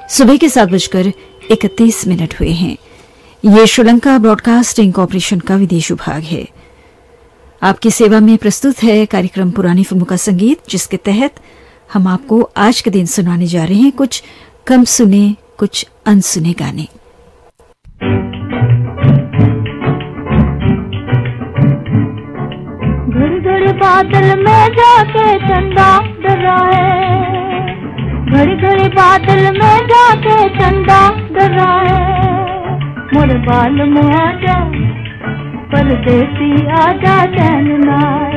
सुबह के 7:31 हुए हैं। ये श्रीलंका ब्रॉडकास्टिंग कॉरपोरेशन का विदेश विभाग है। आपकी सेवा में प्रस्तुत है कार्यक्रम पुरानी फिल्मों का संगीत, जिसके तहत हम आपको आज के दिन सुनाने जा रहे हैं कुछ कम सुने कुछ अनसुने गाने। घड़ी घड़ी बादल में जाके चंदा डरा है, घड़ी घड़ी बादल में जाके चंदा डरा है। मोरे बाल मुआ जा परदेसी आजा चैन नाए।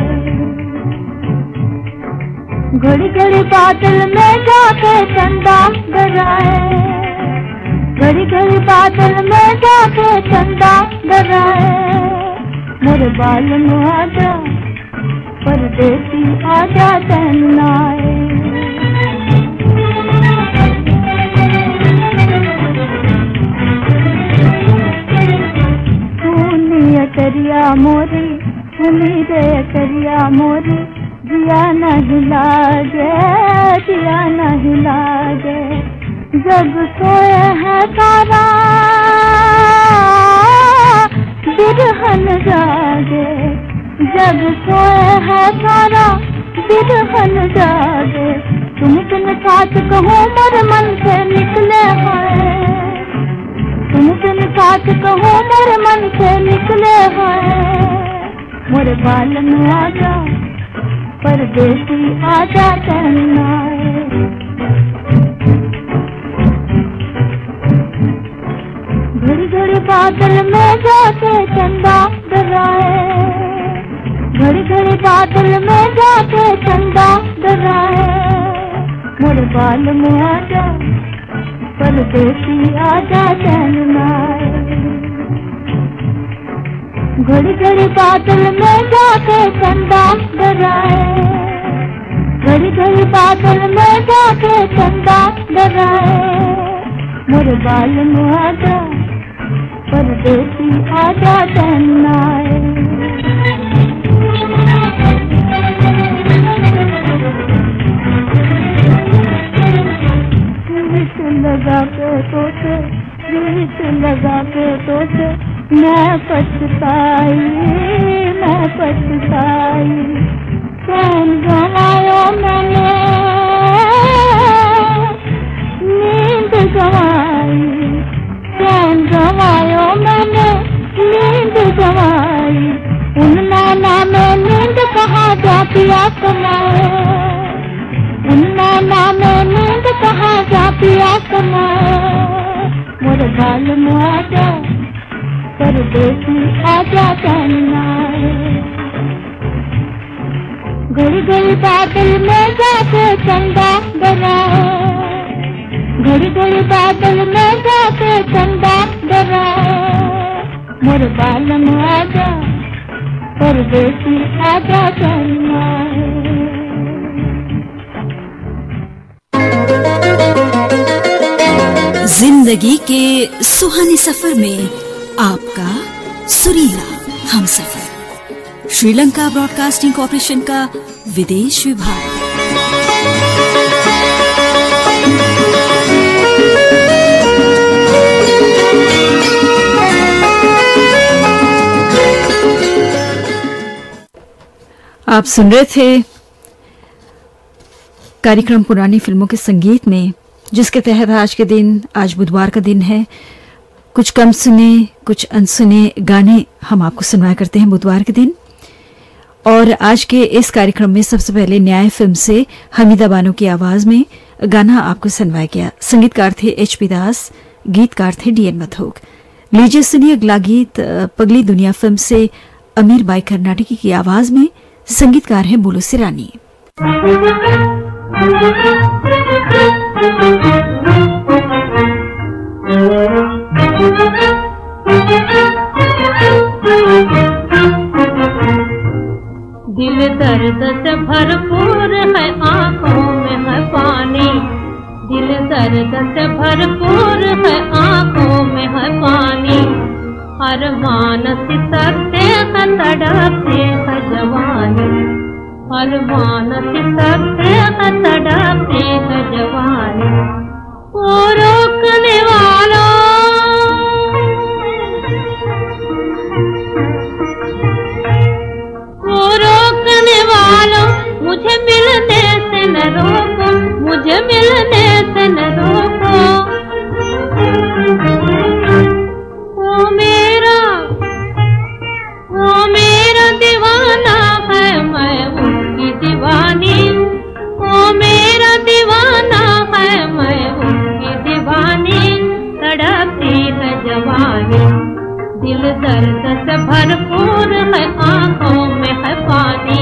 घड़ी घड़ी बादल में जाके चंदा डरा है, घड़ी घड़ी बादल में जाके चंदा डरा है। मोरे बाल मुआ जा परदेसी आजा चैन नाए। करिया मोरी उम्मीदे करिया मोरी, जिया नहीं लागे जिया नहीं लागे। जग सोए है तारा बिरहन जागे, जग सोए है तारा बिरहन जागे। तुम साथ कहो मोर मन से निकले हैं, तुम साथ कहो मेरे मन से निकले हैं। मोरे बाल में आजा परदेसी आजा कहना है। घड़ी घड़ी बादल में जाके चंदा डरा है, घड़ी घड़ी बादल में जाके चंदा डरा है। मोरे बाल में आजा परदेसी आजा कहना है। घड़ी घड़ी बादल में जाके चंदा डरा है, घड़ी घड़ी बादल में जाके चंदा डरा है। मोरे बाल में आजा परदेसी आजा कहना है। लगा के सोचे, गीत लगा के सोचे, मैं पछताई मैं पछताई। चैन गंवायो मैंने नींद गंवाई, चैन गंवायो मैंने नींद गंवाई। उन नैना में नींद कहाँ जाती आसमाए, उन नैना में नींद कहाँ जाती आसमाए। मोरे बाल में आजा परदेसी आजा कहना है। घड़ी घड़ी बादल में जाके चंदा डरा है, घड़ी घड़ी बादल में जाके चंदा डरा है। मोरे बाल में आजा परदेसी आजा कहना है। जिंदगी के सुहाने सफर में आपका सुरीला हमसफर, श्रीलंका ब्रॉडकास्टिंग कॉरपोरेशन का विदेश विभाग। आप सुन रहे थे कार्यक्रम पुरानी फिल्मों के संगीत में, जिसके तहत आज बुधवार का दिन है, कुछ कम सुने कुछ अनसुने गाने हम आपको सुनवाया करते हैं बुधवार के दिन। और आज के इस कार्यक्रम में सबसे पहले न्याय फिल्म से हमीदा बानो की आवाज में गाना आपको सुनवाया गया। संगीतकार थे HP दास, गीतकार थे DN मथोक। लीजिए सुनिए अगला गीत पगली दुनिया फिल्म से अमीर बाई कर्नाटकी की आवाज में, संगीतकार है बोलो सिरानी। दिल दर्द से भरपूर है, आंखों में है पानी। दिल दर्द से भरपूर है, आंखों में है पानी। अरमान सिसकते हैं, तड़पते हैं जवानी। अरमान सिसकते हैं, तड़पते हैं जवानी। ओ दर्द से भरपूर है, आंखों में है पानी।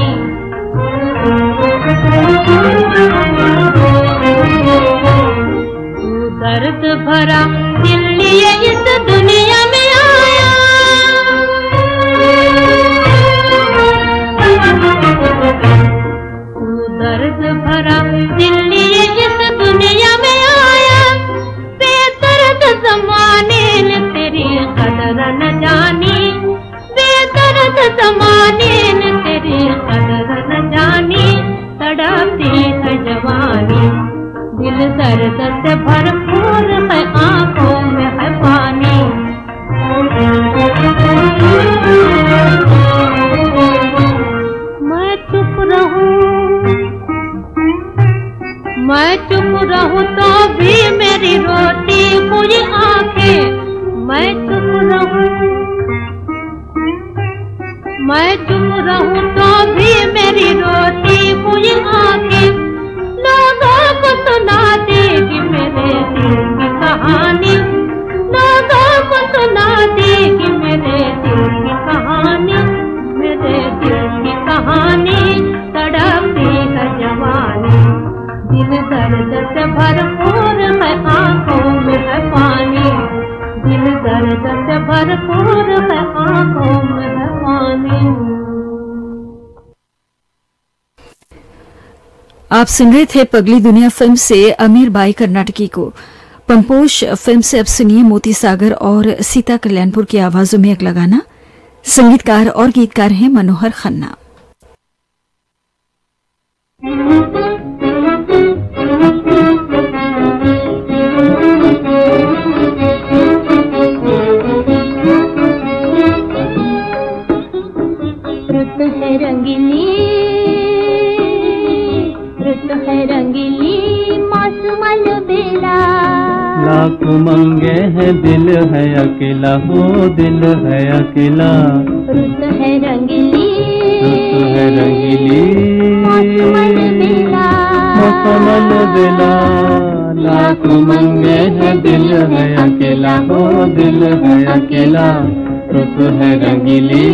तू दर्द भरा दिल लिए इस दुनिया में आया, तू दर्द भरा दिल लिए इस दुनिया में आया। बेदर्द ज़माने ने तेरी कदर न जानी, बेदर्द ज़माने ने तेरी कदर न जानी। तड़पती है जवानी, दिल दर्द से भरपूर है, आंखों में है पानी। मैं चुप रहूं तो भी मेरी रोती हुई आंखें। मैं चुप रहूं तो भी मेरी रोती हुई आंखें। लोगों को सुना देगी मेरे दिल की कहानी, लोगों को सुना देगी मेरे दिल की कहानी, मेरे दिल की कहानी। तड़पती है जवानी, दिल दर्द से भरपूर है, आंखों में है पानी। दिल दर्द से भरपूर है, आंखों में है पानी। आप सुन रहे थे पगली दुनिया फिल्म से अमीर बाई कर्नाटकी को। पंपोश फिल्म से अब सुनिए मोती सागर और सीता कल्याणपुर की आवाजों में अगला गाना। संगीतकार और गीतकार हैं मनोहर खन्ना। रुत है रंगीली, रुत है रंगीली, मौसमल बेला। लाख मंगे है दिल है अकेला, हो दिल है अकेला। रुत है रंगीली, रुत है रंगीली, मौसमल बेला, मौसमल बेला। लाख मंगे है दिल है अकेला, हो दिल है अकेला। रुत है रंगीली।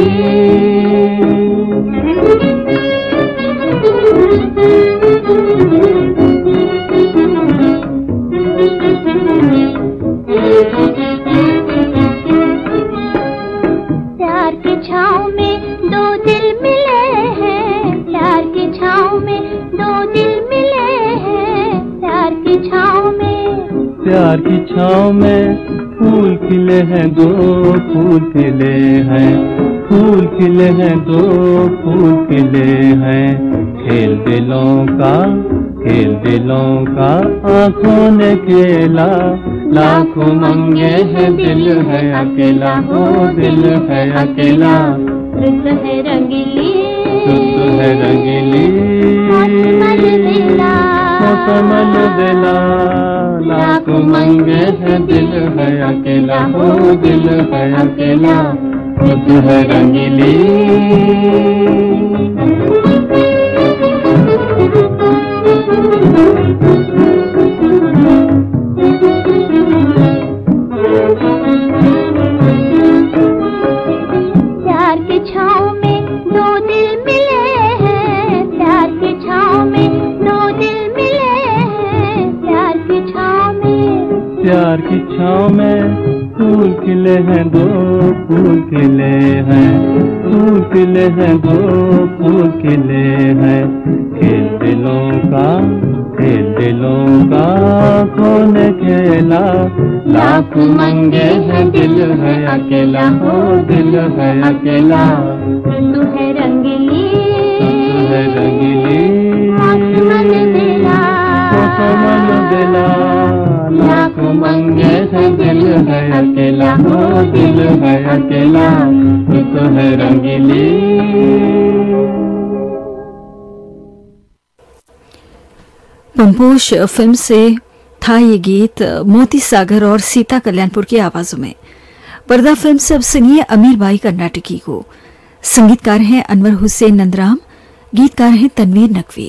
प्यार की छाँव में दो दिल मिले हैं, प्यार की छाँव में दो दिल मिले हैं। प्यार की छाँव में, प्यार की छाँव में फूल खिले हैं, दो फूल खिले हैं, फूल खिले हैं, दो फूल खिले हैं। खेल दिलों का, खेल दिलों का आँखों ने खेला। लाखों मंगे है दिल है अकेला, हो दिल है अकेला। रुत है रंगीली, रुत है रंगीली, मौसमल बेला, मौसमल बेला। लाखों मंगे है दिल है अकेला, हो दिल है अकेला। रुत है रंगीली। प्यार की छाँव में दो दिल मिले हैं, प्यार की छाँव में दो दिल मिले हैं। प्यार की छाँव में, प्यार की छाँव में फूल खिले हैं, दो फूल खिले हैं, फूल खिले हैं, दो फूल खिले हैं। खेल दिलों का, खेल दिलों का कौन खेला। लाख मंगे है दिल है अकेला, हो दिल है अकेला। तू है रंगीली, तू है रंगीली, मौसमल बेला, मौसमल बेला। लाख मंगे है दिल है अकेला, हो दिल है अकेला। तू है रंगीली। पंपोश फिल्म से था ये गीत मोती सागर और सीता कल्याणपुर की आवाजों में। पर्दा फिल्म से अब सुनिए अमीर बाई कर्नाटकी को। संगीतकार हैं अनवर हुसैन नंदराम, गीतकार हैं तनवीर नकवी।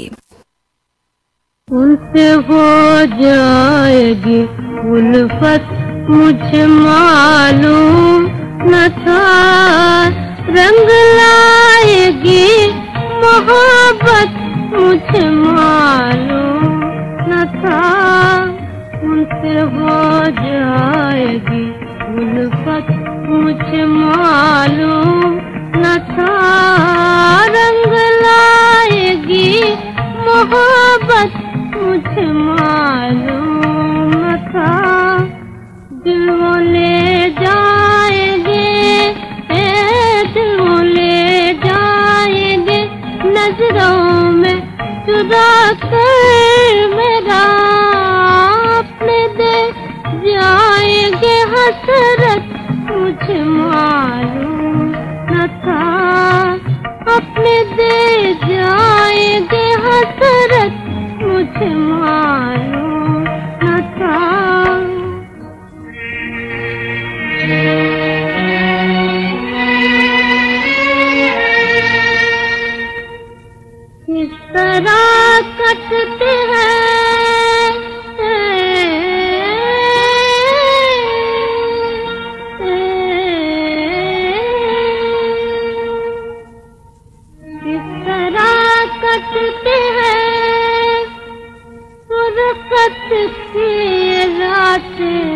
उनसे हो जाएगी उल्फत मुझे मालूम, न था रंग लाएगी मोहब्बत मुझे मालूम न था, उनसे हो जाएगी उल्फत मुझे मालूम न था, रंग लाएगी मोहब्बत मुझे मालूम न था, दिल वो ले जाएंगे, दिल वो ले जाएंगे नजरों में चुरा कर मेरा, अपने दे जाएंगे हसरत मुझे मालूम न था, अपने दे जाएंगे हसरत मुझे मालूम न था। इस तरह कटते हैं इस तरह कटते हैं फुर्सत की रातें,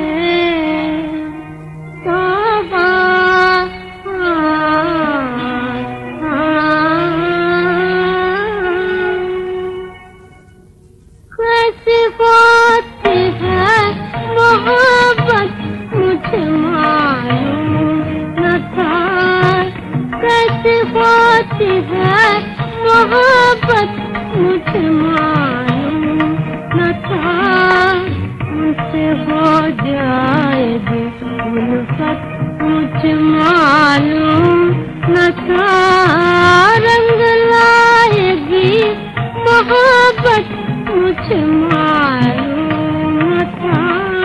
कैसे होती है मोहब्बत मुझे मालूम न था, कैसे होती है मोहब्बत मुझे मालूम न था, मुझसे हो जाएगी उल्फत मुझे मालूम न था, रंग लाएगी मोहब्बत मुझे मालूम न था।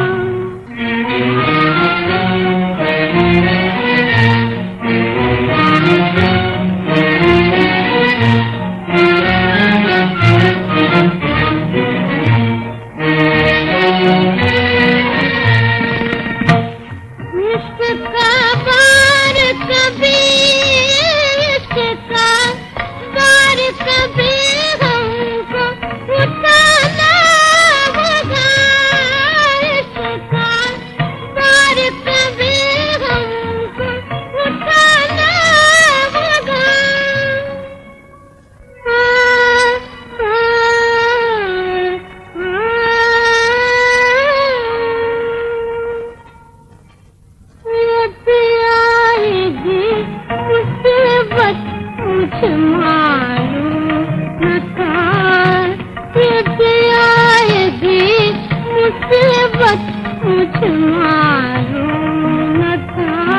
इश्क का बार कभी, इश्क का बार कभी हमको उठाना होगा, इश्क का बार कभी हमको उठाना होगा, आएगी मुसीबत मुझे मालूम न था, आएगी मुसीबत मुझे मालूम न था।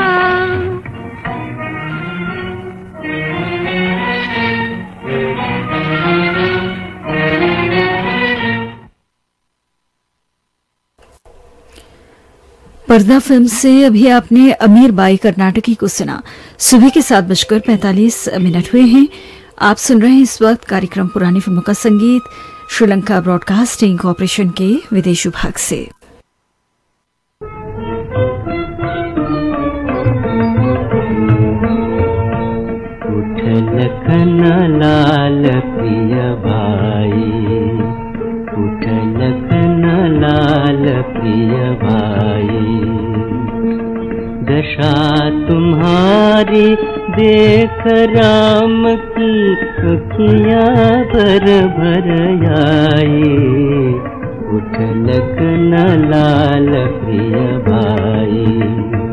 पर्दा फिल्म से अभी आपने अमीर बाई कर्नाटकी को सुना। सुबह के 7:45 हुए हैं। आप सुन रहे हैं इस वक्त कार्यक्रम पुरानी फिल्मों का संगीत श्रीलंका ब्रॉडकास्टिंग कॉरपोरेशन के विदेश विभाग से। उठ लखन लाल प्रिय भाई, उठ लखन लाल प्रिय भाई, दशा तुम्हारी देख राम की अखियाँ भर भर आई, उठ लखन लाल प्रिय भाई।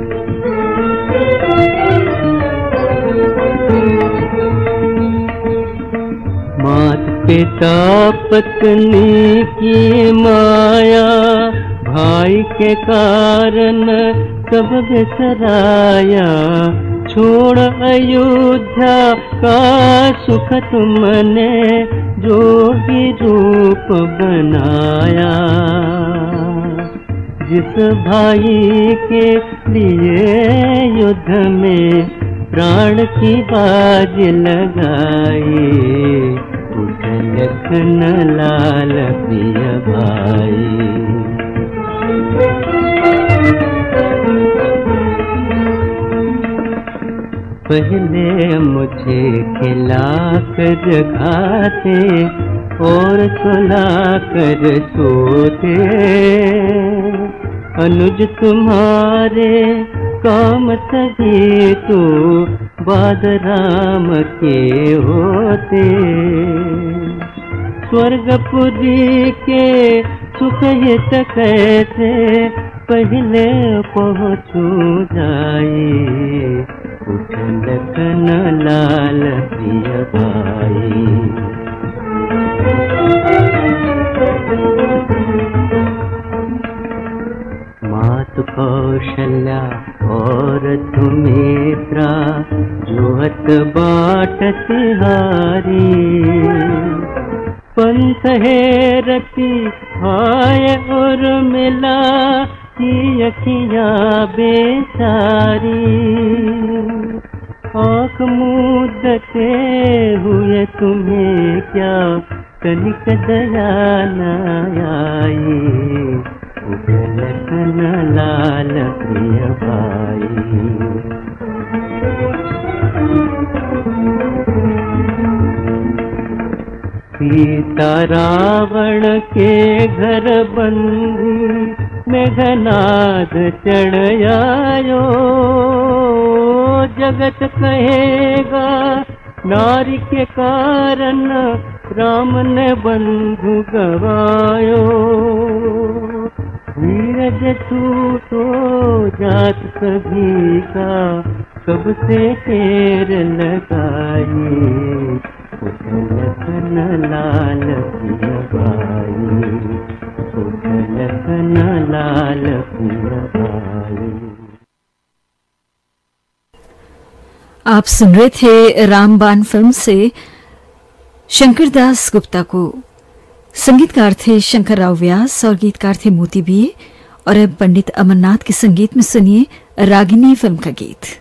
मात पिता पत्नी की माया, भाई के कारण सब बिसराया, छोड़ अयोध्या का सुख तुमने जोगी रूप बनाया, जिस भाई के लिए युद्ध में प्राण की बाज लगाई, उठ लखन लाल प्रिय भाई। पहले मुझे खिला कर खाते और सुला कर सोते, अनुज तुम्हारे काम सभी तो बादराम के होते। स्वर्गपुरी के सुख हित कैसे पहले पहुँचूं जाए, उठ लखन लाल प्रिय भाई। मातु कौशल्या और सुमित्रा जोहत बाट तिहारी, पंथ है रति हाय और मिला की अखियाँ बेचारी। आँख मूंदते हुए तुम्हें क्या तनिक दया न आई, उठ लखन लाल प्रिय भाई। सीता रावण के घर बंदी मेघनाद चढ़ आयो, जगत कहेगा नारी के कारण राम ने बंधु गवायो। वीरज छूटो जात सभी का कब से टेर लगाई, उठ लखन लाल प्रिय भाई, उठ लखन लाल प्रिय भाई। आप सुन रहे थे रामबाण फिल्म से शंकर दास गुप्ता को। संगीतकार थे शंकर राव व्यास और गीतकार थे मोती बीए। और अब पंडित अमरनाथ के संगीत में सुनिए रागिनी फिल्म का गीत।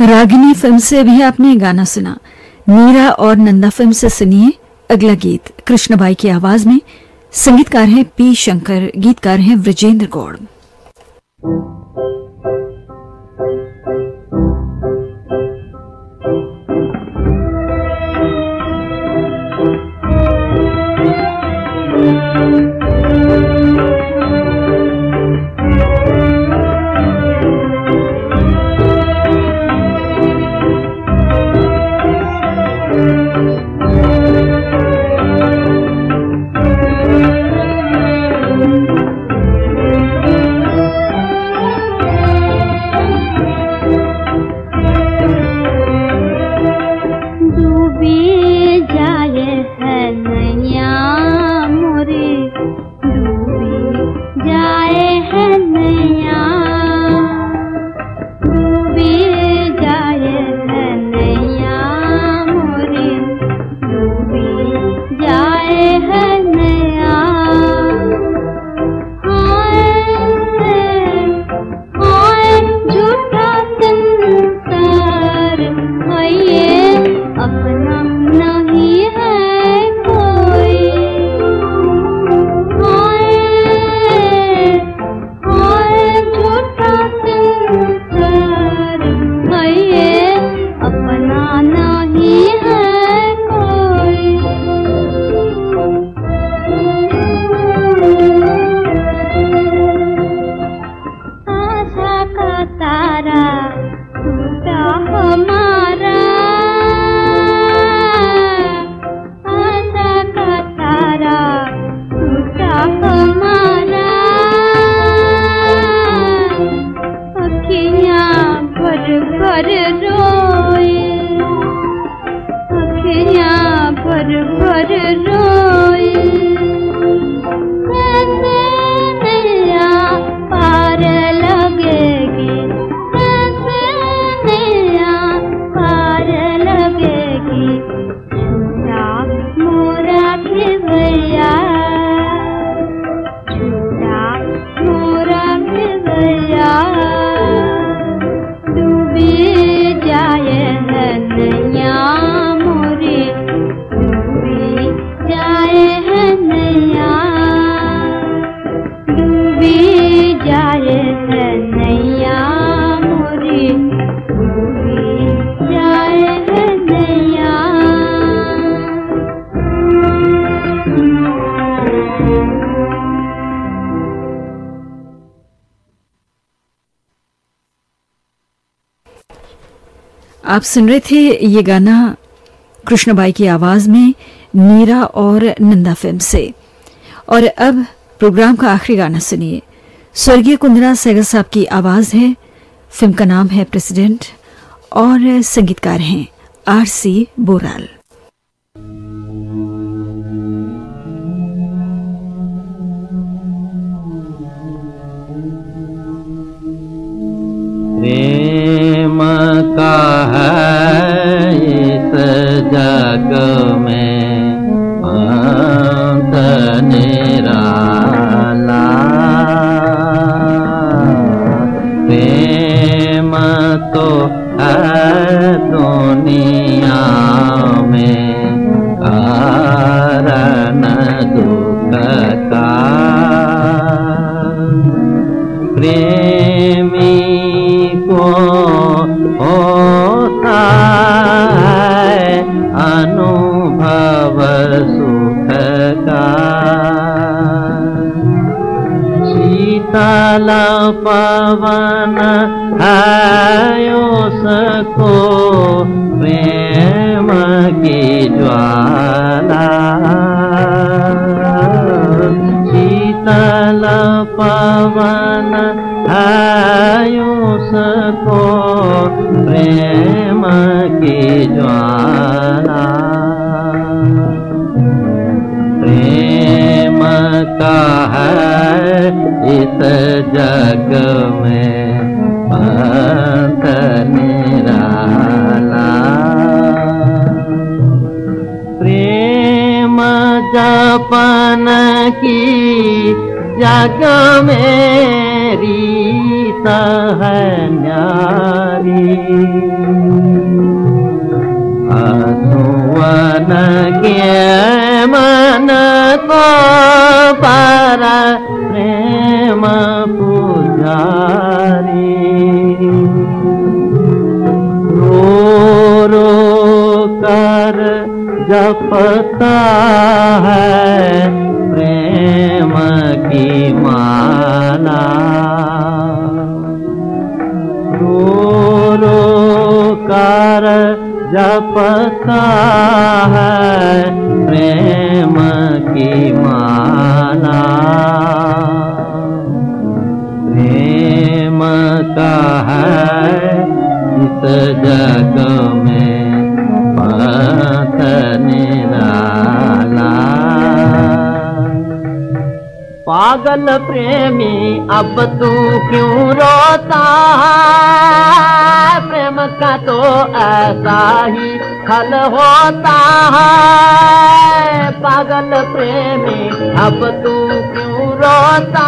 रागिनी फिल्म से अभी आपने गाना सुना। मीरा और नंदा फिल्म से सुनिए अगला गीत कृष्णबाई की आवाज में। संगीतकार हैं पी शंकर, गीतकार हैं विजेंद्र गौड़। आप सुन रहे थे ये गाना कृष्णबाई की आवाज में मीरा और नंदा फिल्म से। और अब प्रोग्राम का आखिरी गाना सुनिए। स्वर्गीय कुंदरा सहगल साहब की आवाज है। फिल्म का नाम है प्रेसिडेंट और संगीतकार हैं आर.सी. बोराल। प्रेम का है इस जग में पंथ निराला, प्रेम तो है दुनिया में कारण दुख का। प्रेमी को होता है अनुभव सुख का, शीतल पवन है उसको प्रेम की ज्वाला, शीतल पवन है उसको प्रेम की ज्वाला। प्रेम का है इस जग में पंथ निराला, प्रेम जपन की जग में रीत है न्यारी, पुजारी आसुवन के मन को पर प्रेम पुजारी रो रो कर जपता है प्रेम की माला रो रो कर जपता है प्रेम की माला प्रेम का है इस जग में पथ निराला पागल प्रेमी अब तू क्यों रोता है प्रेम का तो ऐसा ही फल होता है पागल प्रेमी अब तू क्यों रोता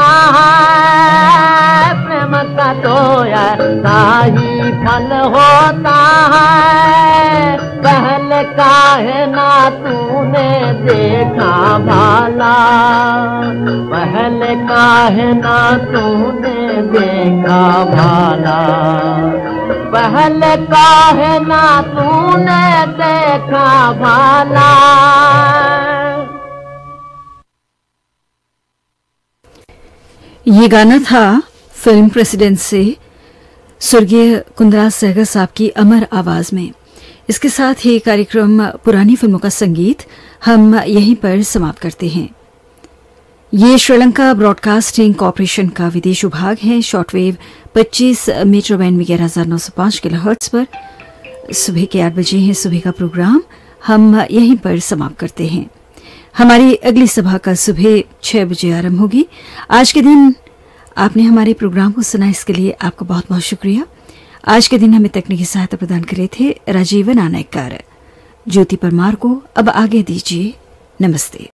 है प्रेम का तो ऐसा ही फल होता है पहले काहे ना तूने देखा भाला पहले काहे ना तूने देखा भाला पहले काहे ना तूने देखा भाला। ये गाना था फिल्म प्रेसिडेंट से स्वर्गीय कुंदरा सहगल साहब की अमर आवाज में। इसके साथ ही कार्यक्रम पुरानी फिल्मों का संगीत हम यहीं पर समाप्त करते हैं। ये श्रीलंका ब्रॉडकास्टिंग कॉरपोरेशन का विदेश विभाग है। शॉर्टवेव 25 मीटर बैंड में 11,905 किलोहर्ट्ज पर सुबह के 8 बजे है सुबह का प्रोग्राम हम यहीं पर समाप्त करते हैं। हमारी अगली सभा कल सुबह 6 बजे आरंभ होगी। आज के दिन आपने हमारे प्रोग्राम को सुना, इसके लिए आपका बहुत बहुत शुक्रिया। आज के दिन हमें तकनीकी सहायता प्रदान करे थे राजीवन आनायकर। ज्योति परमार को अब आगे दीजिए। नमस्ते।